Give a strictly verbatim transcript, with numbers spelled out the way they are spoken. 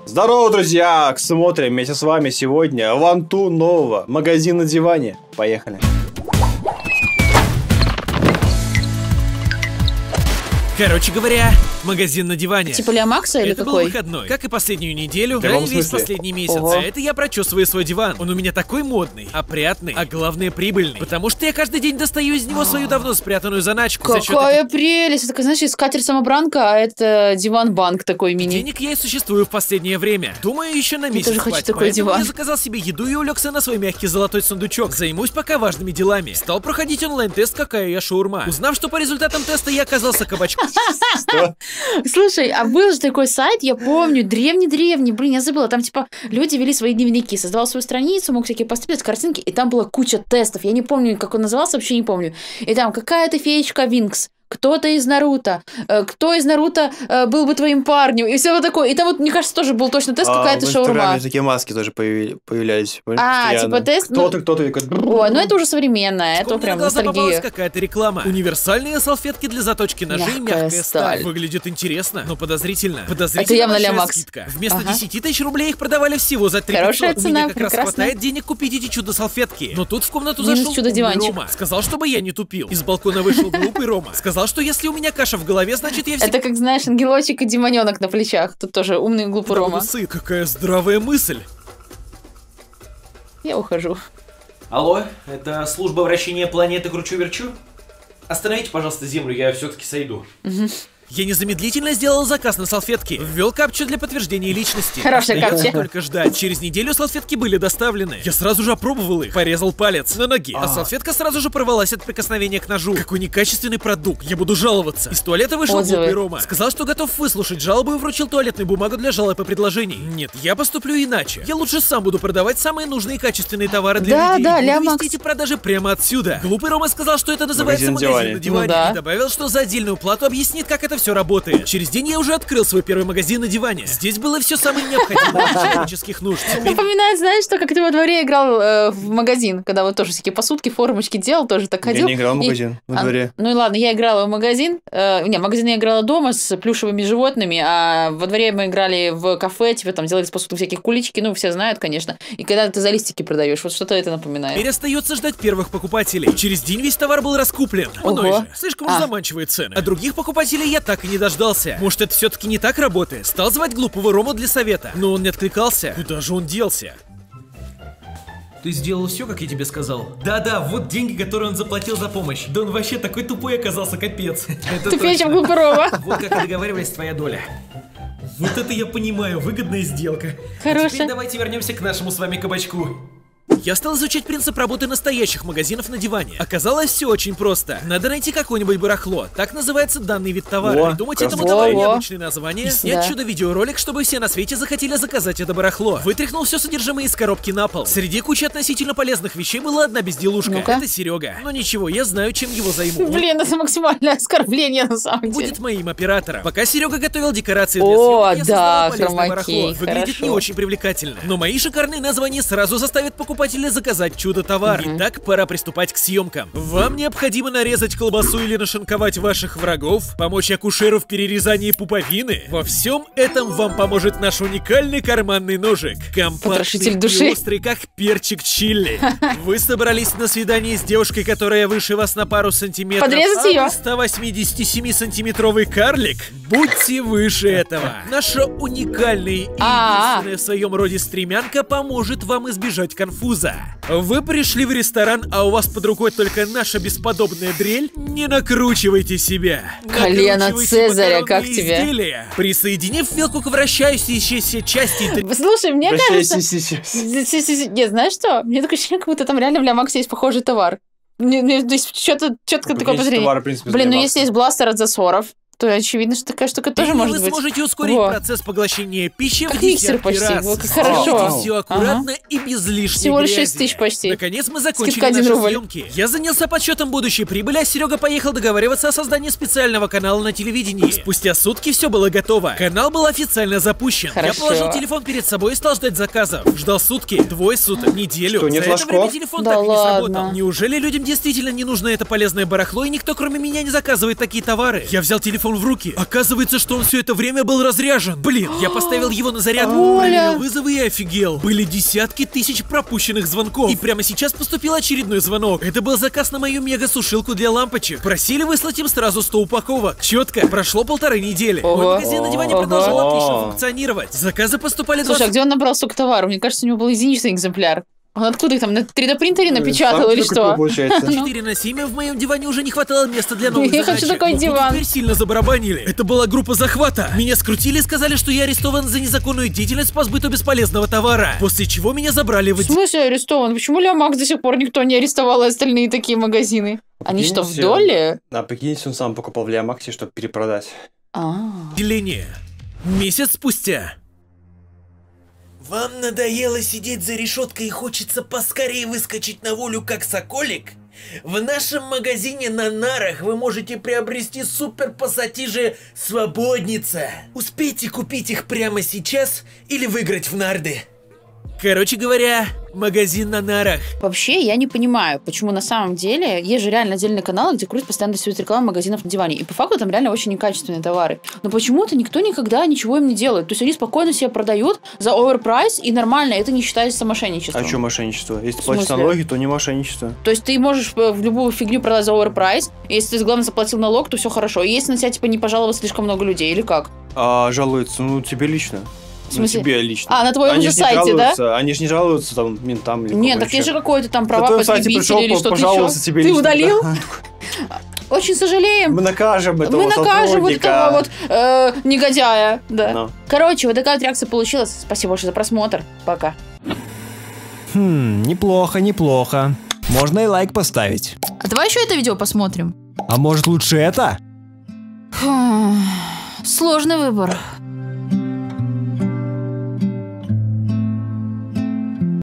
Здорово, друзья! Смотрим вместе с вами сегодня Ванту нового магазин на диване. Поехали. Короче говоря, магазин на диване. Типа Ля Макса или это какой? был выходной, как и последнюю неделю, В да и весь смысле? последний месяц. Ого. А это я прочесываю свой диван. Он у меня такой модный, опрятный, а главное прибыльный. Потому что я каждый день достаю из него свою давно спрятанную заначку. За счет Какая прелесть! Это, знаешь, скатерть-самобранка, а это диван-банк такой мини. денег я и существую в последнее время. Думаю, еще на месяц тоже хочу хватит. такой Поэтому диван. я заказал себе еду и улегся на свой мягкий золотой сундучок. Займусь пока важными делами. Стал проходить онлайн-тест, какая я шаурма. Узнав, что по результатам теста я оказался кабачком. Слушай, а был же такой сайт, я помню, древний-древний, блин, я забыла, там типа люди вели свои дневники, создавал свою страницу, мог всякие посты, картинки, и там была куча тестов, я не помню, как он назывался, вообще не помню. И там какая-то феечка Винкс, кто-то из Наруто, э, кто из Наруто э, был бы твоим парнем, и все вот такое. И там вот, мне кажется, тоже был точно тест, какая-то в шаурма. Инстаграме такие маски тоже появи- появлялись. А, постоянно. типа тест, ну- Кто-то, кто-то. и как- Ой, ну это уже современное, это Мне прям на глаза попалась ностальгия. какая-то реклама. Универсальные салфетки для заточки ножей, Мягкая мягкая, сталь. сталь. Выглядит интересно, но подозрительно. Подозрительно явно большая Ля Макс. скидка. Вместо Ага. десяти тысяч рублей их продавали всего за три тысячи Хорошая пятьсот. цена, Мне как раз прекрасно. хватает денег купить эти чудо-салфетки. Но тут в комнату Минус зашел чудо-диванчик. умный Рома. Сказал, чтобы я не тупил. Из балкона вышел глупый Рома. Сказал, что если у меня каша в голове, значит я всегда Это как, знаешь, ангелочек и демоненок на плечах. Тут тоже умный глупый буду Рома. сыт. Какая здравая мысль. Я ухожу. Алло, это служба вращения планеты Кручу-Верчу? Остановите, пожалуйста, Землю, я все-таки сойду. Я незамедлительно сделал заказ на салфетки. Ввел капчу для подтверждения личности. Хорошая Остается капча. только ждать. Через неделю салфетки были доставлены. Я сразу же опробовал их. Порезал палец на ноге. А салфетка сразу же порвалась от прикосновения к ножу. Какой некачественный продукт. Я буду жаловаться. Из туалета вышел Отзывы. глупый Рома. Сказал, что готов выслушать жалобу и вручил туалетную бумагу для жалоб и предложений. Нет, я поступлю иначе. Я лучше сам буду продавать самые нужные и качественные товары для Да, людей. да, Буду Ля вести Макс. эти продажи прямо отсюда. Глупый Рома сказал, что это называется Магазин магазин, на на диване. Ну да. И добавил, что за отдельную плату объяснит, как это все работает. Через день я уже открыл свой первый магазин на диване. Здесь было все самое необходимое для человеческих нужд. Теперь Напоминает, знаешь, что как ты во дворе играл э, в магазин, когда вот тоже всякие посудки, формочки делал, тоже так Я ходил. не играл в И- магазин во А, дворе. ну и ладно, я играла в магазин. Э, не, в магазине я играла дома с плюшевыми животными, а во дворе мы играли в кафе, типа там делали из посуды всяких кулички, ну все знают, конечно. И когда ты за листики продаешь, вот что-то это напоминает. Теперь остается ждать первых покупателей. Через день весь товар был раскуплен. Мной Ого. же. Слишком уж А. заманчивые цены. А других покупателей я так и не дождался. Может, это все-таки не так работает? Стал звать глупого Рому для совета. Но он не откликался. Куда же он делся? Ты сделал все, как я тебе сказал? Да-да, вот деньги, которые он заплатил за помощь. Да он вообще такой тупой оказался, капец. Это Тупее, чем точно. глупый Рома. Вот как и договаривались, твоя доля. Вот это я понимаю, выгодная сделка. А Хорошая. теперь давайте вернемся к нашему с вами кабачку. Я стал изучать принцип работы настоящих магазинов на диване. Оказалось, все очень просто. Надо найти какое-нибудь барахло. Так называется данный вид товара. Во, Придумать этому красота. товару Во-во. необычное название и снять Да. чудо-видеоролик, чтобы все на свете захотели заказать это барахло. Вытряхнул все содержимое из коробки на пол. Среди кучи относительно полезных вещей была одна безделушка. Ну-ка. Это Серега. Но ничего, я знаю, чем его займу. Он Блин, это максимальное оскорбление на самом деле. будет моим оператором. Пока Серега готовил декорации для О, съемок, я да, создал полезное хромаки, барахло. Выглядит хорошо. не очень привлекательно. Но мои шикарные названия сразу заставят покупателей заказать чудо-товар. Итак, пора приступать к съемкам. Вам необходимо нарезать колбасу или нашинковать ваших врагов, помочь акушеру в перерезании пуповины. Во всем этом вам поможет наш уникальный карманный ножик. Потрошитель Компактный души. и острый, как перчик чили. Вы собрались на свидание с девушкой, которая выше вас на пару сантиметров. Подрезать а её? вы сто восемьдесят семь сантиметровый карлик. Будьте выше этого. Наша уникальная и А-а-а. единственная в своем роде стремянка поможет вам избежать конфуза. Вы пришли в ресторан, а у вас под рукой только наша бесподобная дрель? Не накручивайте себя. Колено Накручивайте Цезаря, как макаронные тебе? изделия. Присоединив вилку к врающейся части Слушай, мне кажется... Прощайте, си-си-си. Нет, знаешь что? Мне такое ощущение, как будто там реально в Ля Максе есть похожий товар. Мне, мне здесь что-то четко такое подозрение. Товар, в принципе, Блин, ну занимался. если есть бластер от засоров, то очевидно, что такая штука тоже Или может вы быть. сможете ускорить Во. процесс поглощения пищи Как в миксер десятки почти, раз. вот как Сделайте хорошо. все аккуратно и без лишней Всего лишь грязи. шесть тысяч почти. Наконец мы закончили Скидка один наши рубль. съемки. Я занялся подсчетом будущей прибыли, а Серега поехал договариваться о создании специального канала на телевидении. Спустя сутки все было готово. Канал был официально запущен. Хорошо. Я положил телефон перед собой и стал ждать заказов. Ждал сутки, двое суток, неделю. Что, нет За это ложков? время телефон Да так и не ладно. сработал. Неужели людям действительно не нужно это полезное барахло, и никто кроме меня не заказывает такие товары? Я взял телефон телефон в руки. Оказывается, что он все это время был разряжен. Блин, я поставил его на зарядку, Оля. проверил вызовы и офигел. Были десятки тысяч пропущенных звонков. И прямо сейчас поступил очередной звонок. Это был заказ на мою мега-сушилку для лампочек. Просили выслать им сразу сто упаковок. Четко. Прошло полторы недели. Ого. Мой магазин на диване Ого. продолжал отлично Ого. функционировать. Заказы поступали Слушай, а двадцать... где он набрал столько товаров? Мне кажется, у него был единичный экземпляр. Он откуда их там, на три дэ принтере напечатал Сам или такой что? получается. четыре на семь, а в моем диване уже не хватало места для новых Я задач. хочу такой Но тут диван. теперь сильно забарабанили. Это была группа захвата. Меня скрутили и сказали, что я арестован за незаконную деятельность по сбыту бесполезного товара. После чего меня забрали в В отдел. смысле арестован? Почему Ля Макс до сих пор никто не арестовал, и остальные такие магазины? Они что, в Прикиньте. доле? А прикиньте, он сам покупал в Леомаксе, чтобы перепродать. А. Отделение. Месяц спустя. Вам надоело сидеть за решеткой и хочется поскорее выскочить на волю, как соколик? В нашем магазине на нарах вы можете приобрести супер пассатижи «Свободница». Успейте купить их прямо сейчас или выиграть в нарды. Короче говоря, магазин на нарах. Вообще, я не понимаю, почему на самом деле есть же реально отдельный канал, где крутят постоянно всю эту рекламу магазинов на диване. И по факту там реально очень некачественные товары. Но почему-то никто никогда ничего им не делает. То есть они спокойно себе продают за оверпрайс, и нормально, это не считается мошенничеством. А что мошенничество? Если В платишь смысле? налоги, то не мошенничество. То есть ты можешь э, в любую фигню продать за оверпрайс, и если ты, главное, заплатил налог, то все хорошо. И если на тебя, типа, не пожаловалось слишком много людей, или как? А жалуются, ну, тебе лично. В смысле? Ну, тебе лично. А, на твоем Они же ж не сайте, да? жалуются, Они же не жалуются там ментам или Нет, кому так есть еще. же какое-то там На права твоем сайте потребителя пришел, или что-то пожаловался еще. тебе Ты лично. удалил? Да. Очень сожалеем. Мы накажем этого Мы накажем вот сотрудника. этого вот э, негодяя. Да. Ну. Короче, вот такая вот реакция получилась. Спасибо большое за просмотр. Пока. Хм, неплохо, неплохо. Можно и лайк поставить. А давай еще это видео посмотрим. А может лучше это? Сложный выбор.